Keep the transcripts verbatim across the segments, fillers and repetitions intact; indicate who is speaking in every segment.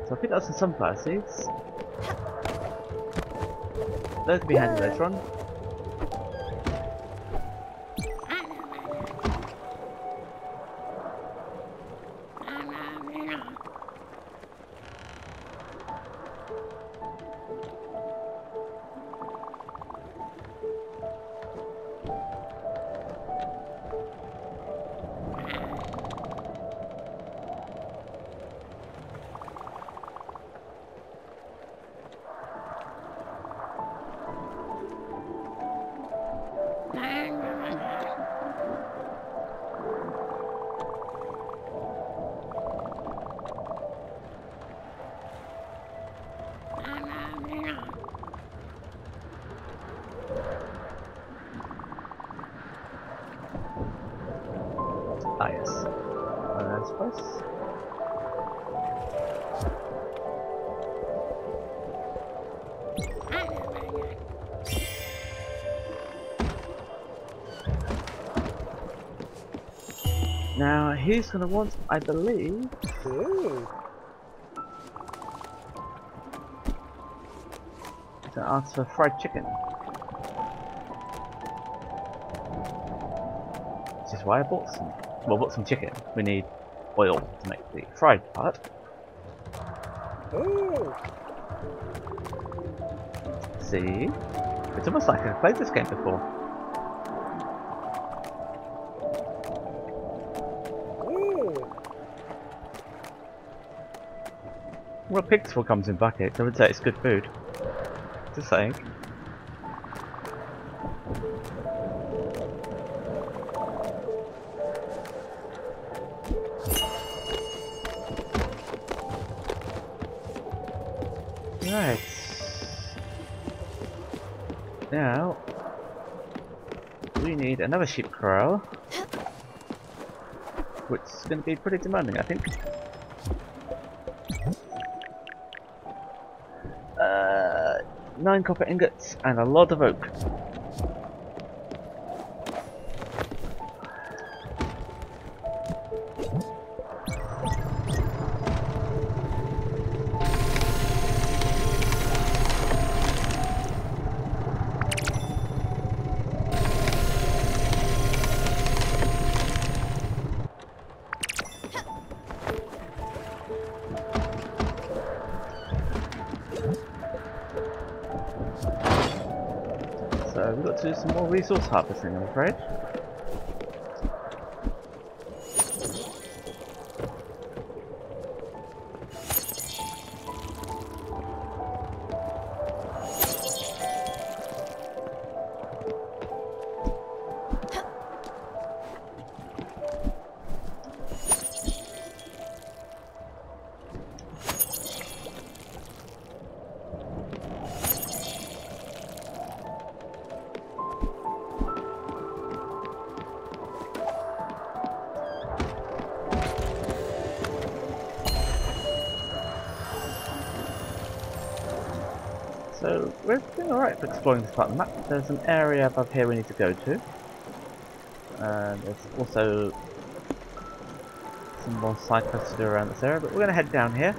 Speaker 1: So I picked up some sunflower seeds. Those can be handy later on. Ah, yes. Uh, I suppose. Now, he's going to want, I believe...
Speaker 2: Ooh.
Speaker 1: to ask for fried chicken. Which is why I bought some. Well, I bought some chicken. We need oil to make the fried part.
Speaker 2: Ooh.
Speaker 1: See? It's almost like I've played this game before.
Speaker 2: Ooh.
Speaker 1: Well, pig's foot comes in buckets. I would say it's good food. Just saying. Right. Now, we need another sheep corral, which is going to be pretty demanding, I think. Uh, nine copper ingots and a lot of oak. So we've got to do some more resource harvesting, I'm afraid. So we're doing alright for exploring this part of the map. There's an area above here we need to go to. And there's also some more side quests to do around this area, but we're going to head down here.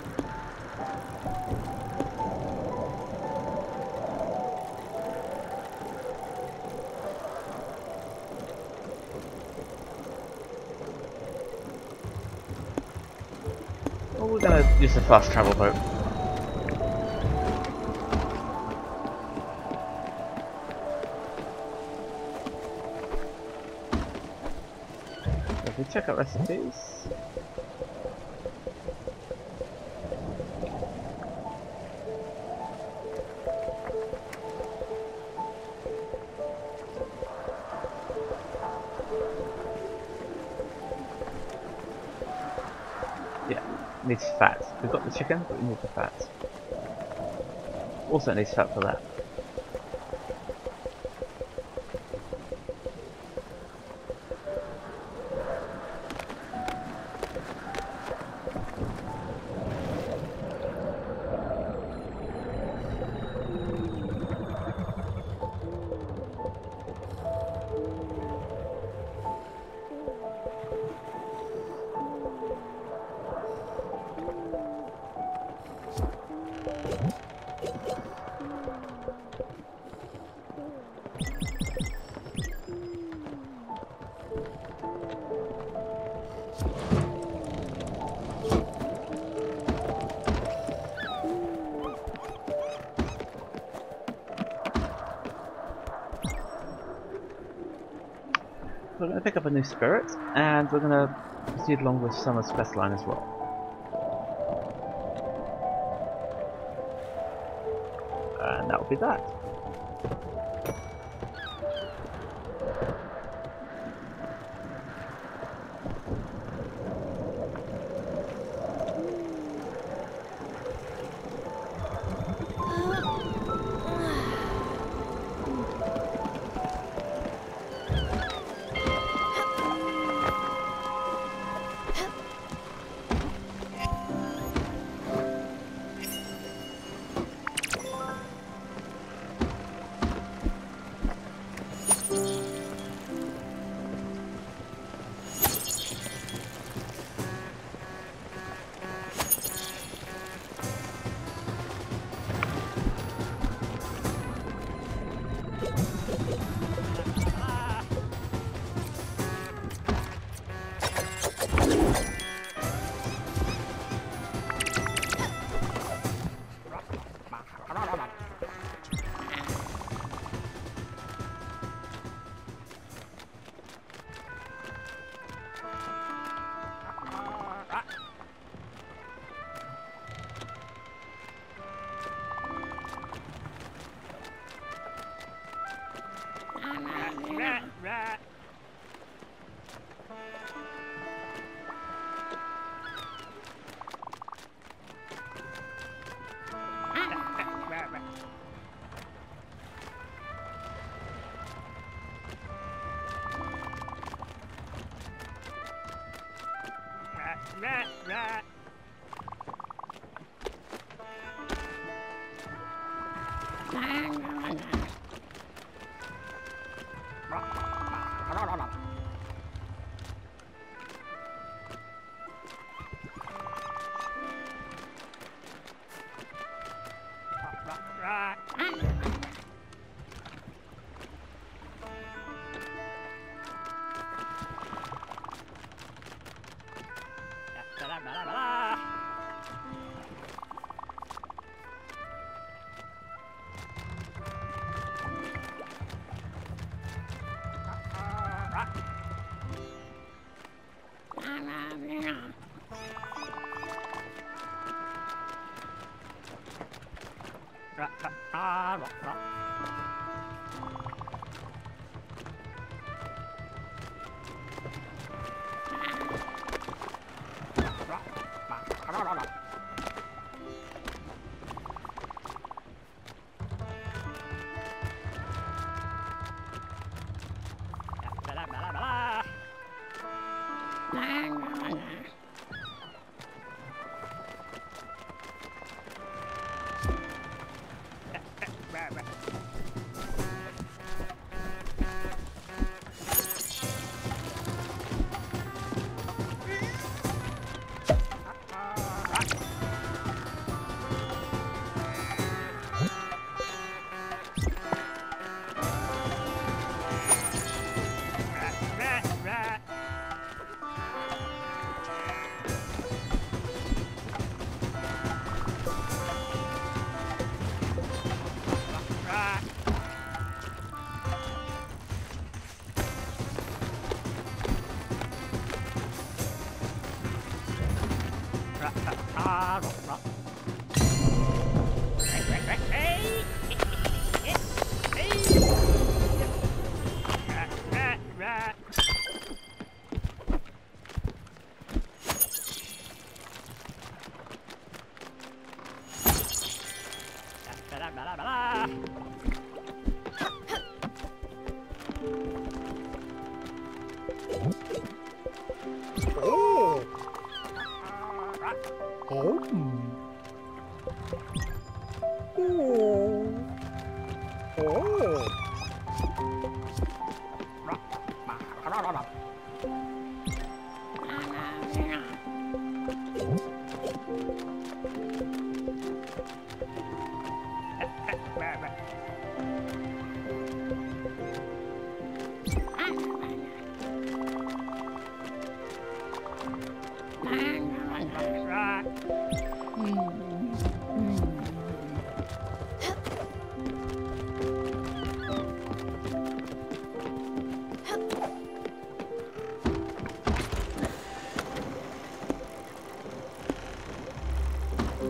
Speaker 1: Well, we're going to use the fast travel boat. If we check out recipes, yeah, needs fat. We've got the chicken, but we need the fat. Also needs fat for that. going to pick up a new spirit, and we're going to proceed along with Summer's quest line as well. And that will be that.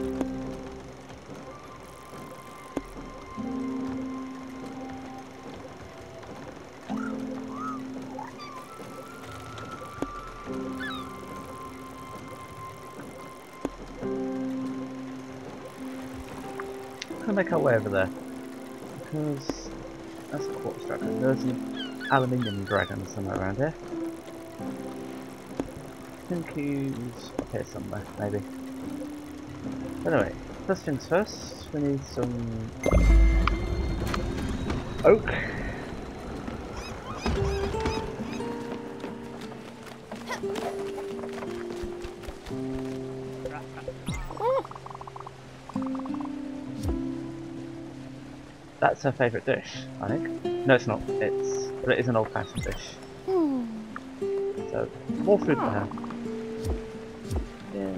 Speaker 1: Can make our way over there because that's a quartz dragon. There's an aluminium dragon somewhere around here. I think he's up here somewhere, maybe. Anyway, first things first, we need some oak. That's her favourite dish, I think. No, it's not. It's, but it is an old-fashioned dish. So, more food for her. Yeah.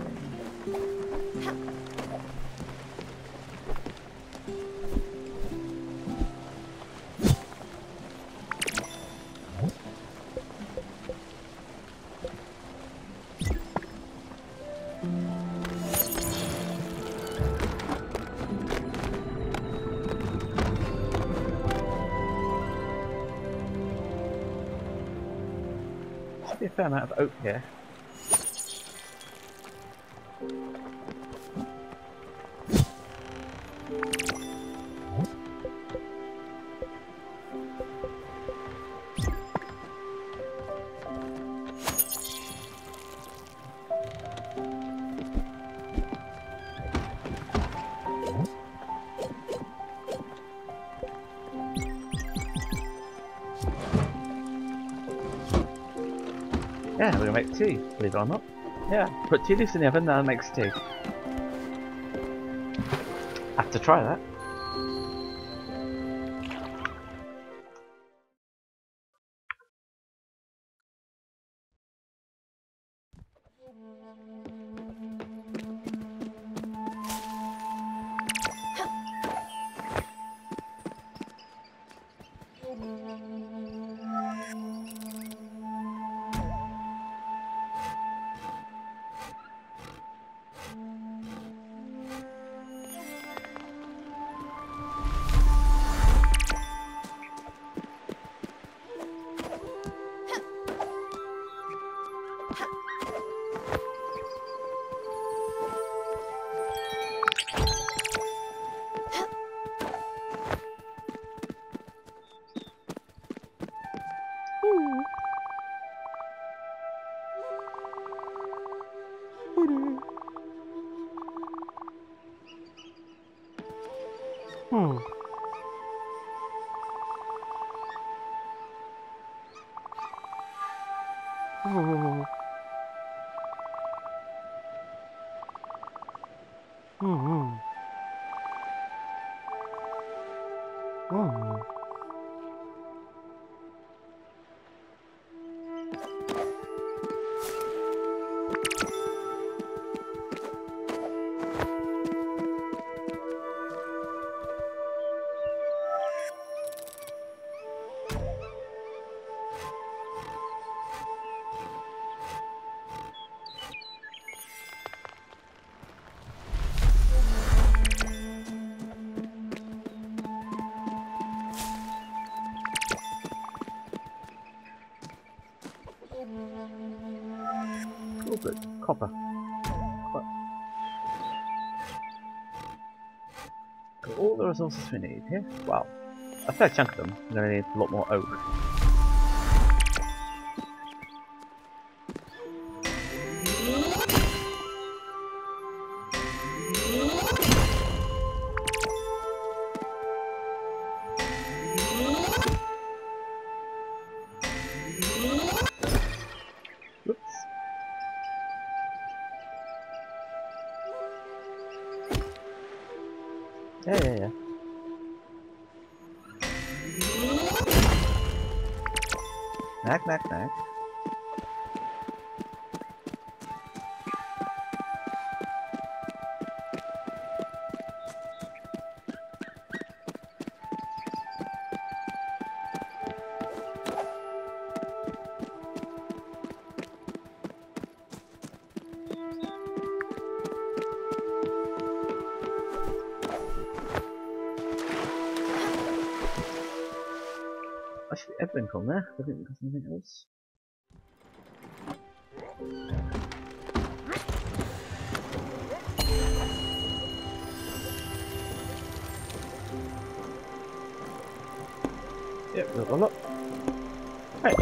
Speaker 1: Should be a fair amount of oak here. Yeah, we're gonna make tea, believe it or not. Yeah, put tea leaves in the oven, that makes tea. Have to try that.
Speaker 2: Hmm. Hmm. Hmm. Hmm.
Speaker 1: Oh, good. Copper. Copper. Got all the resources we need here. Wow. A fair chunk of them. We're going to need a lot more oak. Whoops. Yeah, yeah, yeah. Knack, knack, knack. everything on there. I think there's anything else. Yep, we've got a lot. Hey.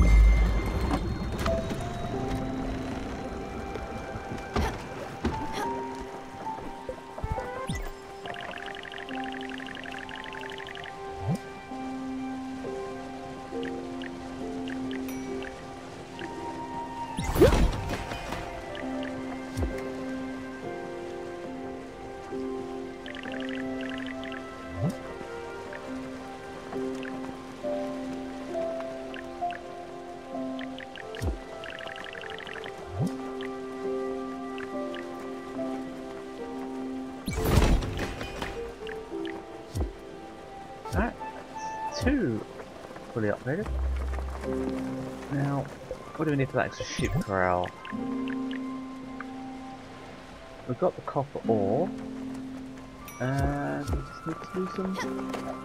Speaker 1: Alright, two fully upgraded. Now, what do we need for that extra sheep corral? We've got the copper ore, and we just need to do some.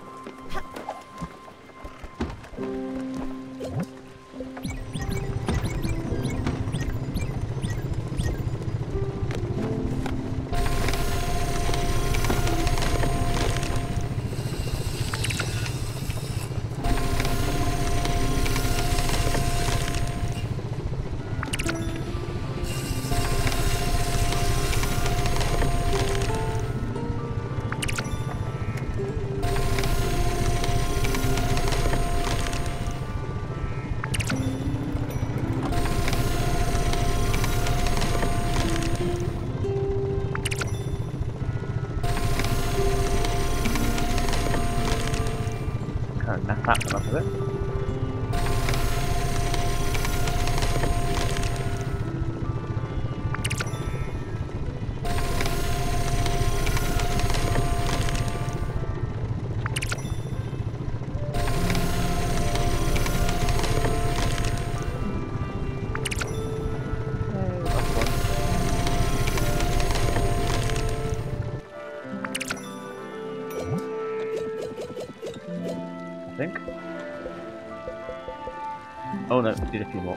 Speaker 1: That's that enough of it. I think. Oh no, did a few more.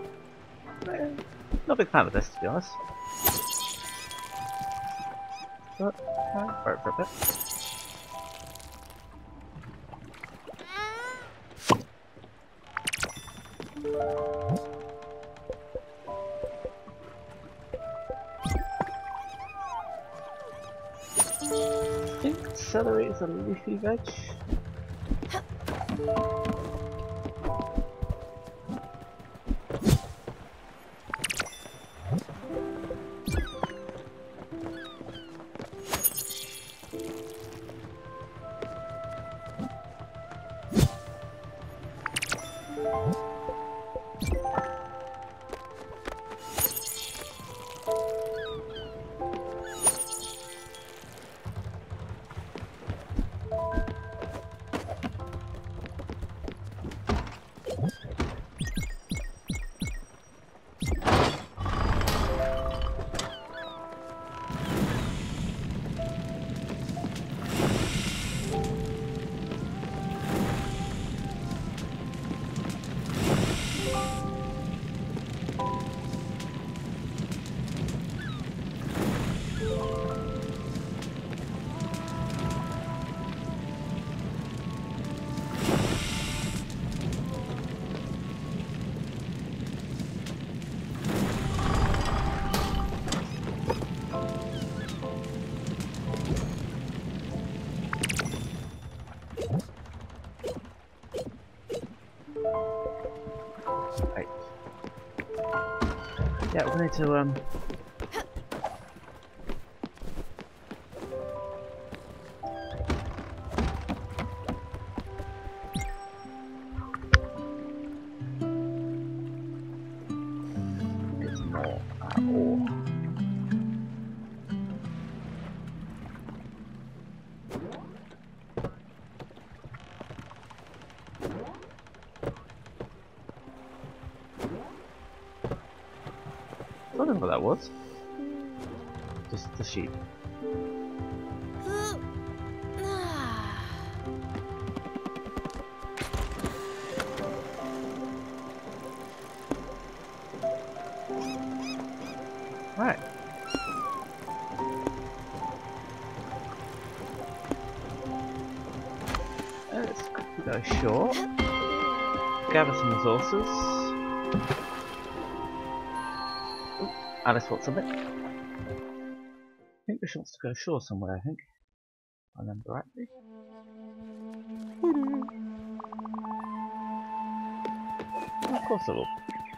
Speaker 1: Not a big fan of this, to be honest. But, uh, for, for a bit. I think celery is a leafy veg. Right. Yeah, we need to um get some more uh, ore. I don't know what that was. Just the sheep. Right. Let's quickly go ashore. Gather some resources. Ooh, Alice wants something. I think she wants to go ashore somewhere, I think. If I remember rightly. Oh, of course I will.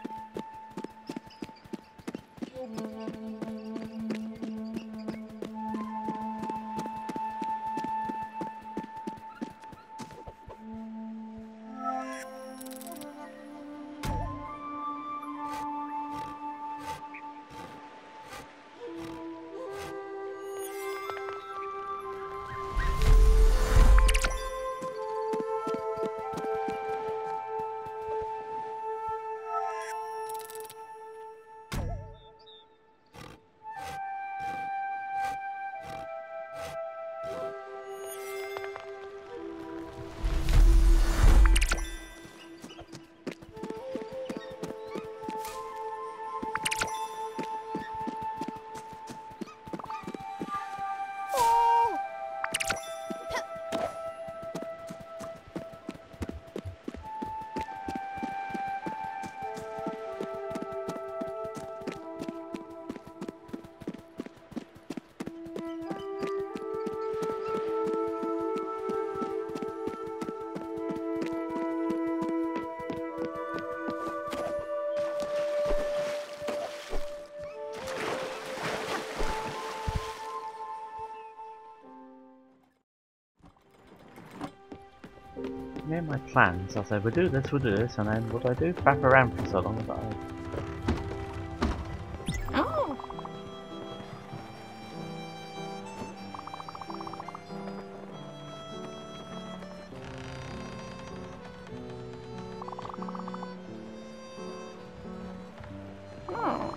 Speaker 1: Me my plans, I'll say we'll do this, we'll do this, and then what do I do? Faff around for so long that I...
Speaker 3: Oh. Oh.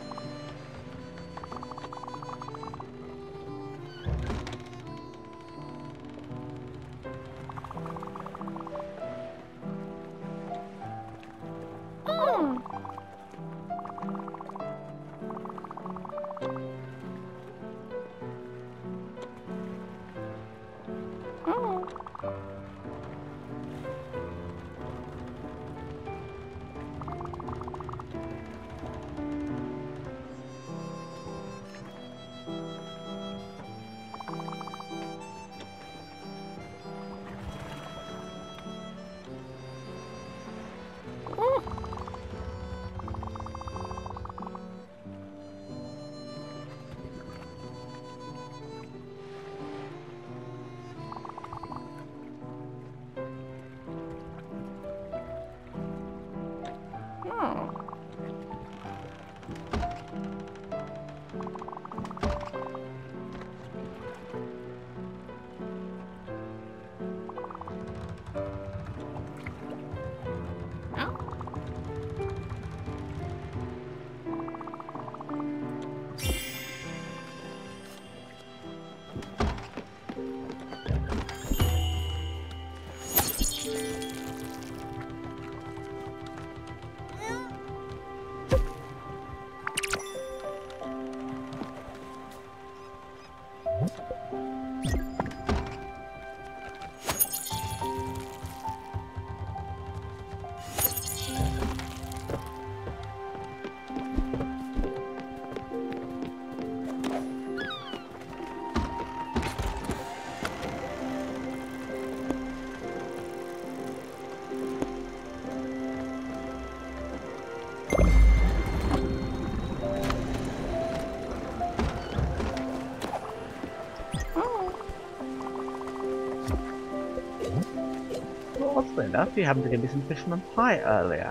Speaker 1: Well, oddly enough, you happened to give me some fisherman pie earlier.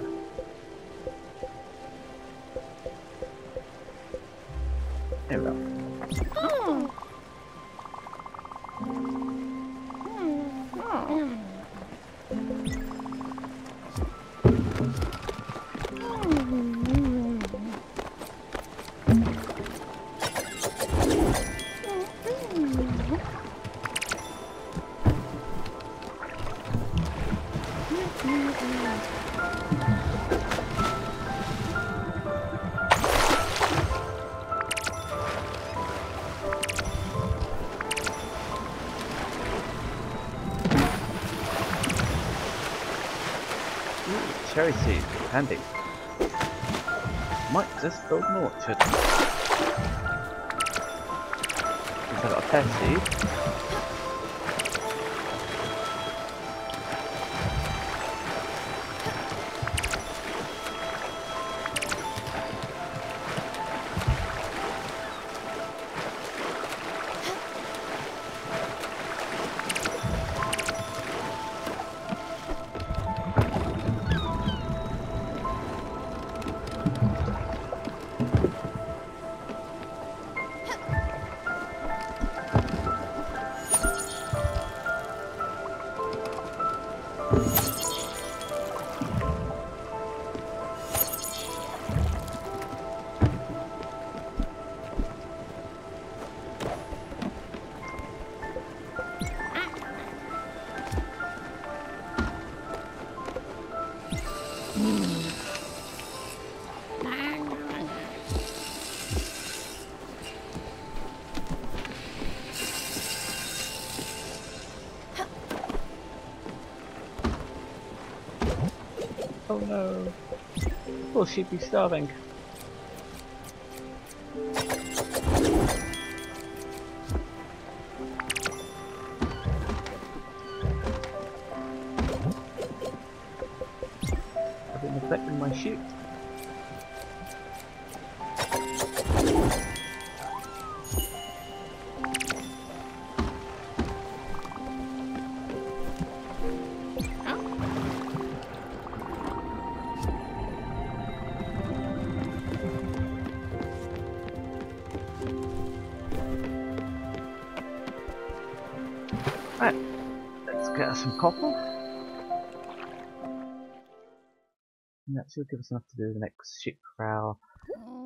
Speaker 1: Here we go.
Speaker 3: Oh.
Speaker 1: Cherry seed, handy. Might just build an orchard. Since I got a pear seed. Oh no. Poor sheepy's starving. I've been neglecting my sheep. Right, let's get us some copper. And that should give us enough to do the next sheep corral.